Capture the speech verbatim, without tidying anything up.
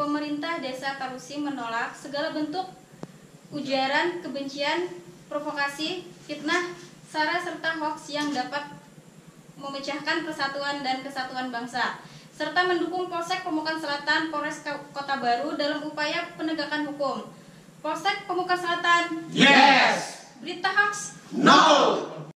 pemerintah Desa Tarusi menolak segala bentuk ujaran kebencian, provokasi, fitnah, sara serta hoaks yang dapat memecahkan persatuan dan kesatuan bangsa, serta mendukung Polsek Pemukan Selatan, Polres Kota Baru dalam upaya penegakan hukum. Polsek Pemukan Selatan, yes. Berita hoaks, no.